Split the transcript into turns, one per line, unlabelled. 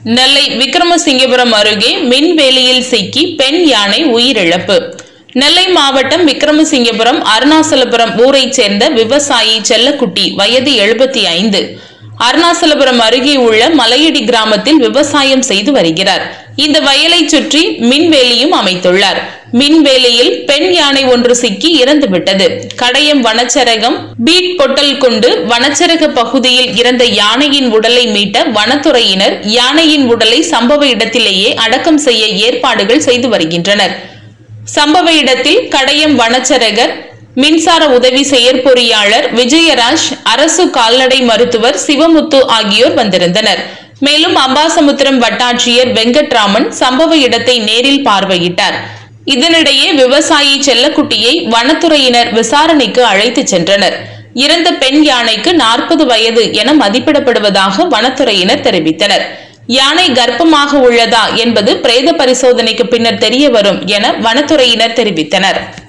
நெல்லை விக்கிரமசிங்கபுரம் அருகே மின்வேலியில் சிக்கி பெண் யானை உயிரிழப்பு. நெல்லை மாவட்டம் விக்கிரமசிங்கபுரம் அருணாசலபுரம் ஊரைச் சேர்ந்த விவசாயி செல்லக்குட்டி, வயது 75, அருணாசலபுரம் அருகே உள்ள மலையடி கிராமத்தில் விவசாயம் செய்து வருகிறார். இந்த வயலை சுற்றி மின்வேலியும் அமைத்துள்ளார். மின்வேலியில் பெண் யானை ஒன்று சிக்கி இறந்துவிட்டது. கடையம் வனச்சரகம் பீட் பொட்டல் கொண்டு வனச்சரக பகுதியில் இறந்த யானையின் உடலை மீட்ட வனத்துறையினர் யானையின் உடலை சம்பவ இடத்திலேயே அடக்கம் செய்ய ஏற்பாடுகள் செய்து வருகின்றனர். சம்பவ இடத்தில் கடையம் வனச்சரகர், மின்சார உதவி செயற்பொறியாளர் விஜயராஜ், அரசு கால்நடை மருத்துவர் சிவமுத்து ஆகியோர் வந்திருந்தனர். மேலும் அம்பாசமுத்திரம் வட்டாட்சியர் வெங்கட்ராமன் சம்பவ இடத்தை நேரில் பார்வையிட்டார். இதனிடையே விவசாயி செல்லக்குட்டியை வனத்துறையினர் விசாரணைக்கு அழைத்து சென்றனர். இறந்த பெண் யானைக்கு 40 வயது என மதிப்பிடப்படுவதாக வனத்துறையினர் தெரிவித்தனர். யானை கர்ப்பமாக உள்ளதா என்பது பிரேத பரிசோதனைக்கு பின்னர் தெரிய வரும் என வனத்துறையினர் தெரிவித்தனர்.